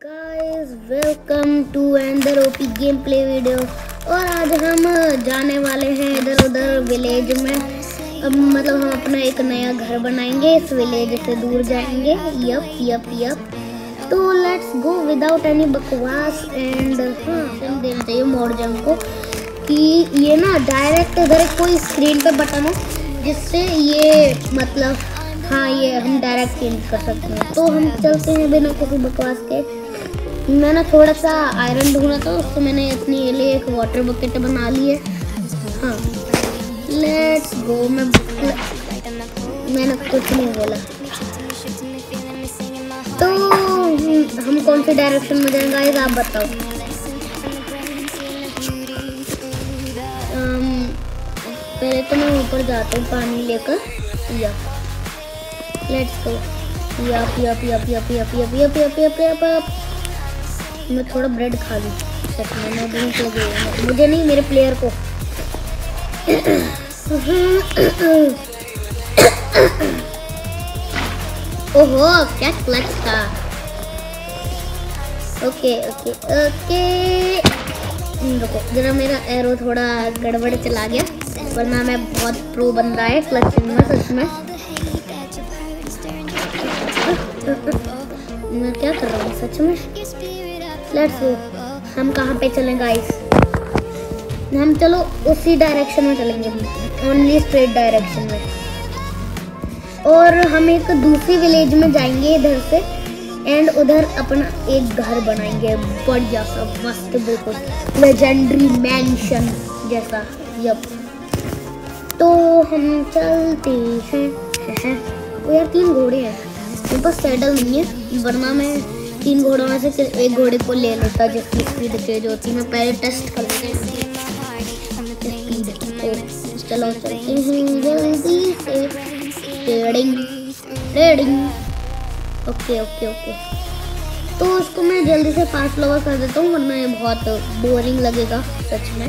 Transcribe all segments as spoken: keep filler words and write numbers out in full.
Guys welcome to another OP game play video. और आज हम जाने वाले हैं इधर उधर विलेज में। अब मतलब हम अपना एक नया घर बनाएंगे, इस विलेज से दूर जाएंगे। यप यप यप तो लेट्स गो विदाउट एनी बकवास। एंड हाँ हम देना चाहिए मोड जम को कि ये ना डायरेक्ट इधर कोई स्क्रीन पे बटन हो जिससे ये मतलब हाँ ये हम डायरेक्ट चेंज कर सकते हैं। तो हम चलते हैं बिना किसी बकवास के। मैंने थोड़ा सा आयरन ढूंढा था, उससे मैंने अपने लिए एक वाटर बकेट बना ली है। हाँ लेट्स गो। मैं मैंने कुछ नहीं बोला। तो हम कौन सी डायरेक्शन में जाएंगे गाइस आप बताओ। um, पहले तो मैं ऊपर जाता हूँ पानी लेकर। या let's go. Yup yup yup yup yup yup yup yup yup yup yup मैं थोड़ा ब्रेड खा लूँ। सच में मैं भूख लगी है, मुझे नहीं मेरे प्लेयर को। ओहो क्या क्लच था। ओके ओके ओके रुको जरा, मेरा एरो थोड़ा गड़बड़ चला गया, वरना मैं बहुत प्रो बन रहा है क्लचिंग में सच में। मैं क्या कर रहा हूँ सच में। Let's go. हम कहाँ पे चलें गाइस? हम चलो उसी डायरेक्शन में चलेंगे, ओनली स्ट्रेट डायरेक्शन में। और हम एक दूसरी विलेज में जाएंगे इधर से, एंड उधर अपना एक घर बनाएंगे बढ़िया सा मस्त, बिल्कुल लेजेंडरी मैंशन जैसा। यप तो हम चलते हैं। वो यार तीन घोड़े हैं, मेरे पास सैडल नहीं है, वरना मैं तीन घोड़ों में से एक घोड़े को ले लेता जिसकी स्पीड तेज होती। मैं पहले टेस्ट कर लेता स्पीड। चलो चलते हैं जल्दी से। Trading trading okay okay okay तो उसको मैं जल्दी से फास्ट फ्लावर कर देता हूँ, वरना ये बहुत बोरिंग लगेगा सच में।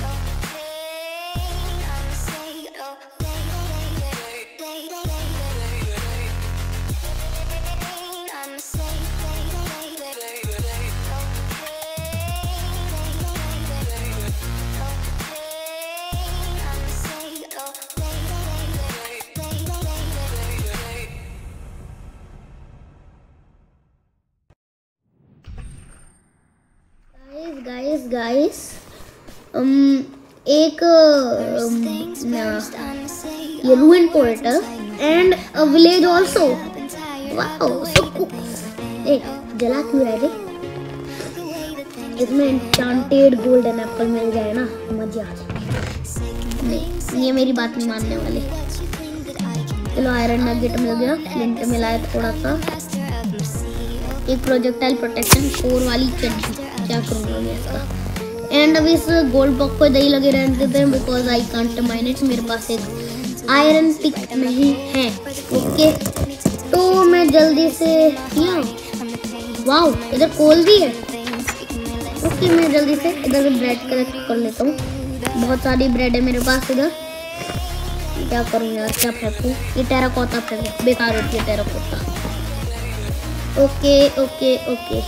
गाइस गाइस um, एक um, ये ruin portal and a village also. Wow so cool. ए जला क्यों है रे? इसमें एन्चेंटेड गोल्डन एप्पल मिल जाए ना मजा आ जाए। नहीं ये मेरी बात नहीं मानने वाले। चलो आयरन नगेट मिल गया, फ्लिंट मिला है थोड़ा सा, एक प्रोजेक्टाइल प्रोटेक्शन फोर वाली चड्डी। क्या करूँगा मैं इसका। एंड अब इस गोल्ड ब्लॉक को दही लगे रहने देते हैं, because I can't mine it. मेरे पास एक आयरन पिक नहीं है। ओके तो मैं जल्दी से यहाँ, वाओ इधर कोल भी है। ओके मैं जल्दी से इधर ब्रेड कलेक्ट कर लेता हूँ, बहुत सारी ब्रेड है मेरे पास इधर। क्या करूँ यार, क्या फेंकूँ? ये टेराकोटा फेंक, बेकार होती है terracotta. Okay okay okay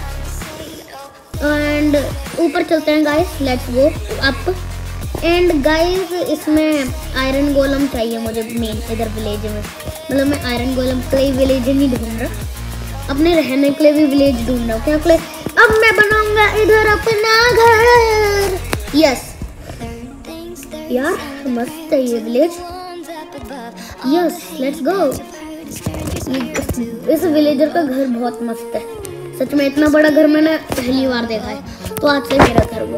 and ऊपर चलते हैं guys. Let's go up. And guys इसमें आयरन गोलम चाहिए मुझे मेन इधर विलेज में। मतलब मैं आयरन गोलम के लिए विलेज नहीं ढूंढ रहा, अपने रहने के लिए भी विलेज ढूंढ रहा हूँ। क्या के अब मैं बनाऊंगा इधर अपना घर। यस यार मस्त है ये विलेज। Yes let's go. इस विलेजर का घर बहुत मस्त है सच में। इतना बड़ा घर मैंने पहली बार देखा है, तो आज से मेरा घर हुआ।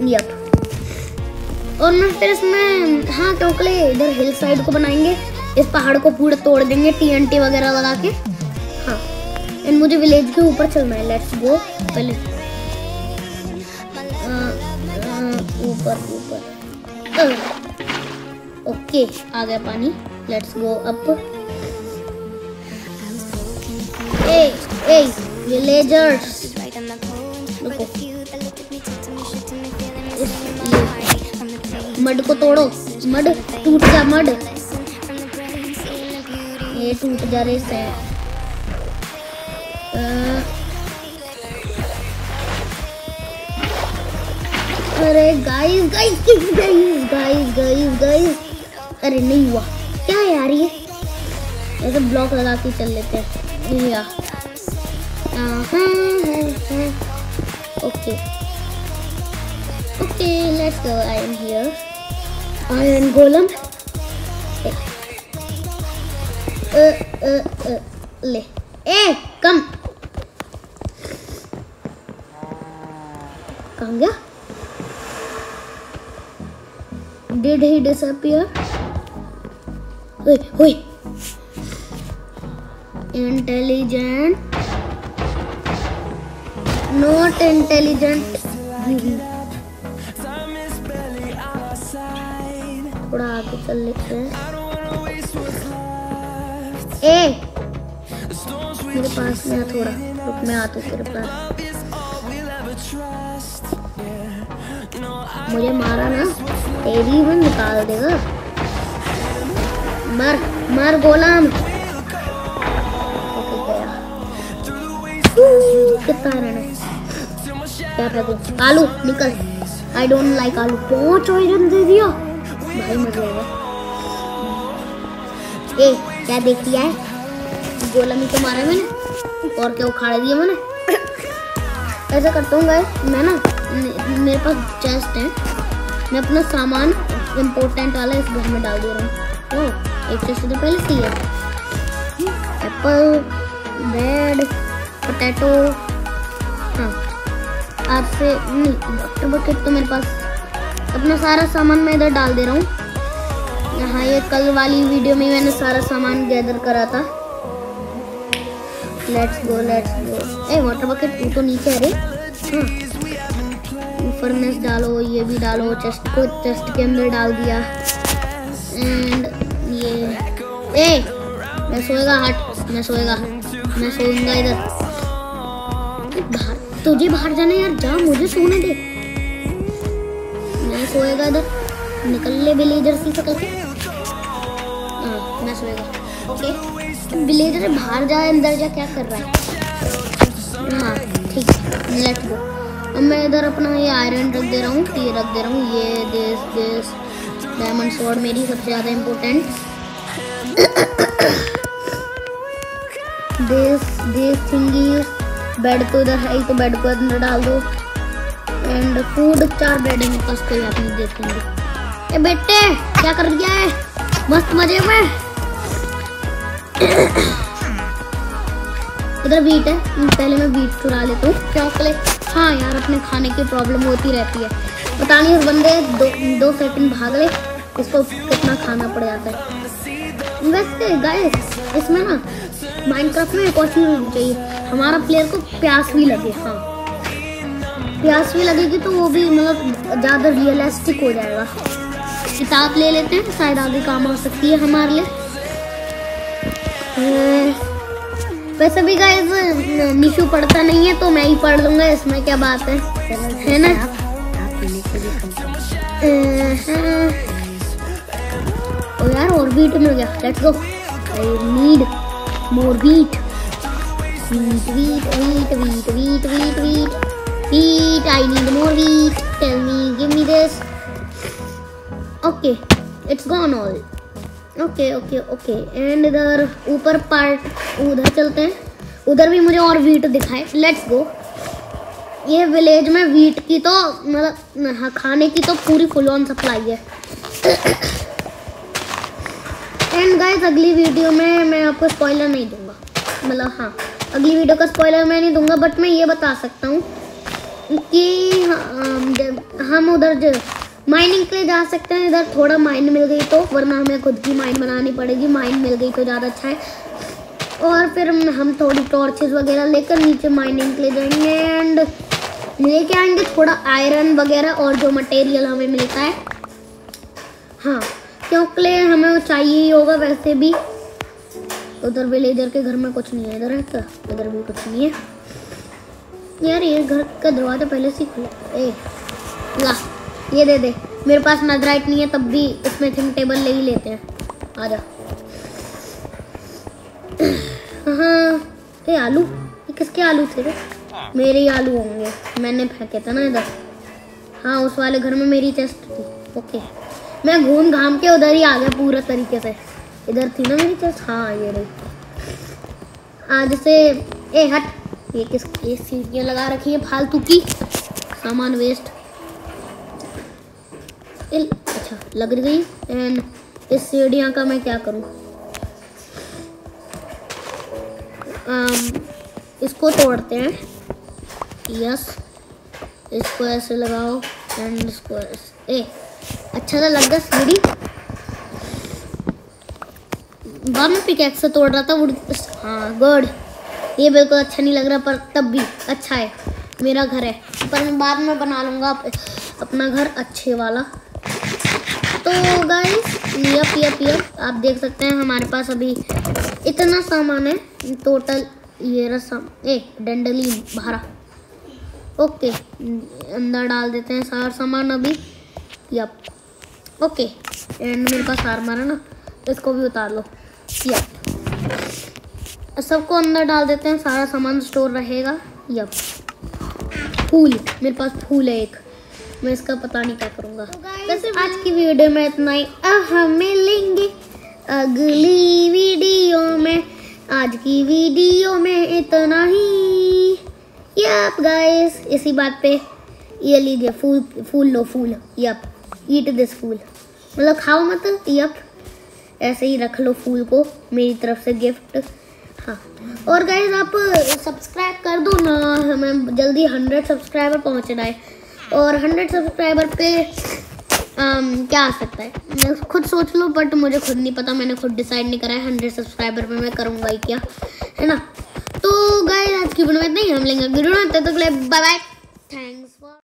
यप और मैं फिर इसमें हाँ क्योंकि इधर हिल साइड को बनाएंगे, इस पहाड़ को पूरा तोड़ देंगे टीएनटी वगैरह लगा के। हाँ एंड मुझे विलेज के ऊपर चलना है। Let's go. पहले ऊपर ऊपर ओके आ गया पानी। Let's go up. ए ए विलेजर्स रुको, मड को तोड़ो। मड टूट जा, मड ये टूट जा रहे से। Guys guys guys guys guys guys अरे नहीं हुआ क्या यार, ये ऐसे ब्लॉक लगा के चल लेते हैं या okay okay let's go. I am here iron golem ले ए कम कहाँ गया? Did he disappear? Wait, wait. Intelligent. Not intelligent. थोड़ा आगे चल लेते हैं। ए, मेरे पास में थोड़ा रुक, मैं आता हूँ तेरे पास। मुझे मारा ना, तेरी में निकाल देगा। मार मार गोलाम। कितना रहना है? क्या फेंकूं? आलू निकल। आई डोंट लाइक आलू। बहुत आयरन दे दिया भाई, मजा आएगा। ए क्या देख लिया है? गोलम ही तो मारा मैंने, और क्या उखाड़ दिया मैंने। ऐसा करता हूँ गाइस, मैं ना मेरे पास चेस्ट है, मैं अपना सामान इम्पोर्टेंट वाला इस घर में डाल दे रहा हूँ। ओह एक चेस्ट तो पहले से ही है। Apple, bread, potato. हाँ आपसे नहीं, डॉक्टर बकेट तो मेरे पास। अपना सारा सामान मैं इधर डाल दे रहा हूँ। यहाँ ये कल वाली वीडियो में मैंने सारा सामान गैदर करा था। Let's go let's go. A water bucket तू तो नीचे है रे। हाँ फर्नेस डालो, ये भी डालो, चेस्ट को चेस्ट के अंदर डाल दिया। एंड ये ए मैं सोएगा, हट मैं सोएगा, मैं सोऊंगा इधर। बाहर तुझे बाहर जाना यार, जा मुझे सोने दे। मैं सोएगा इधर, निकल ले विलेजर सी सकल से। हाँ मैं सोएगा। ओके विलेजर बाहर जा, अंदर जा, क्या कर रहा है? हाँ ठीक है लेट्स गो। अब मैं इधर अपना ये आयरन रख दे रहा हूँ, ये रख दे रहा हूँ, ये दिस दिस डायमंड स्वॉर्ड मेरी सबसे ज़्यादा important. This this thingy. Bed तो इधर है ही, तो बेड को अंदर डाल दो। एंड फूड, चार ब्रेड है मेरे पास, कोई बात नहीं, देख लेंगे। ए बेटे क्या कर दिया है? मस्त मजे में। इधर बीट है, पहले मैं बीट चुरा लेता हूँ। चॉकलेट। हाँ यार अपने खाने की प्रॉब्लम होती रहती है, पता नहीं उस बंदे दो दो सेकंड भाग ले, इसको कितना खाना पड़ जाता है। वैसे गाइस इसमें ना माइनक्राफ्ट में एक और चीज़ होनी चाहिए, हमारा प्लेयर को प्यास भी लगे। हाँ प्यास भी लगेगी तो वो भी मतलब ज़्यादा रियलिस्टिक हो जाएगा। किताब ले लेते हैं, शायद आगे काम आ सकती है हमारे लिए। वैसे भी गाइस निशु पढ़ता नहीं है तो मैं ही पढ़ लूंगा, इसमें क्या बात है, है ना? ओ यार और बीट मिल गया, let's go. I need more beet. Beet beet beet beet beet beet beet beet. I need more beet. Tell me, give me this. Okay it's gone all. Okay okay okay and इधर ऊपर part उधर चलते हैं, उधर भी मुझे और wheat दिखाए। Let's go. ये विलेज में वीट की तो मतलब खाने की तो पूरी फुल ऑन सप्लाई है। एंड गाइस अगली वीडियो में मैं आपको स्पॉइलर नहीं दूंगा, मतलब हाँ अगली वीडियो का स्पॉइलर मैं नहीं दूंगा, बट मैं ये बता सकता हूँ कि हम उधर माइनिंग के लिए जा सकते हैं। इधर थोड़ा माइन मिल गई तो, वरना हमें खुद की माइन बनानी पड़ेगी। माइन मिल गई तो ज़्यादा अच्छा है। और फिर हम थोड़ी टॉर्चेस वगैरह लेकर नीचे माइनिंग के लिए जाएंगे एंड लेके आएंगे थोड़ा आयरन वगैरह और जो मटेरियल हमें मिलता है। हाँ क्योंकि हमें वो चाहिए ही होगा वैसे भी। उधर विलेजर के घर में कुछ नहीं है, इधर है क्या? इधर भी कुछ नहीं है यार। ये घर का दरवाजा पहले से ही खुला। ए ला ये दे दे, मेरे पास नेथराइट नहीं है तब भी इसमें थिंक टेबल ले ही लेते हैं। आजा। हाँ ये आलू, ये किसके आलू थे? मेरे ही आलू होंगे, मैंने फेंके थे ना इधर। हाँ उस वाले घर में मेरी चेस्ट थी। ओके मैं घूम घाम के उधर ही आ गया पूरा तरीके से। इधर थी ना मेरी चेस्ट, हाँ ये रही। आज से ए हट, ये किस ये सीढ़ियाँ लगा रखी है फालतू की, सामान वेस्ट। अच्छा लग गई। एंड इस सीढ़ियाँ का मैं क्या करूँ? um, इसको तोड़ते हैं। यस इसको ऐसे लगाओ एंड इसको ऐसे। ए अच्छा सा लग गया सीढ़ी। बाद में पिकैक्स से तोड़ रहा था वुड। हाँ गुड, ये बिल्कुल अच्छा नहीं लग रहा पर तब भी अच्छा है। मेरा घर है पर मैं बाद में बना लूँगा अपना घर अच्छे वाला। तो गाइस यप यप यप आप देख सकते हैं हमारे पास अभी इतना सामान है टोटल। ये रसम ए डंडली भारा। ओके अंदर डाल देते हैं सारा सामान अभी। यप ओके एंड मेरे पास आर्मर है ना, इसको भी उतार लो। यप सबको अंदर डाल देते हैं, सारा सामान स्टोर रहेगा। यप फूल, मेरे पास फूल है एक, मैं इसका पता नहीं क्या करूँगा। बस आज की वीडियो में इतना ही। हम मिलेंगे अगली वीडियो में। आज की वीडियो में इतना ही। यप गाइस इसी बात पे ये लीजिए फूल, फूल लो फूल। यप ईट दिस फूल, मतलब खाओ मत। यप ऐसे ही रख लो फूल को, मेरी तरफ से गिफ्ट। हाँ और गाइस आप सब्सक्राइब कर दो ना, हमें जल्दी हंड्रेड सब्सक्राइबर पहुँचना है। और हंड्रेड सब्सक्राइबर पे आम, क्या आ सकता है मैं खुद सोच लो, बट मुझे खुद नहीं पता, मैंने खुद डिसाइड नहीं करा है हंड्रेड सब्सक्राइबर पे मैं करूँगा ही क्या, है ना। तो गाइस आज की वीडियो में नहीं, हम लेंगे वीडियो में, तब तक बाय बाय, थैंक्स फॉर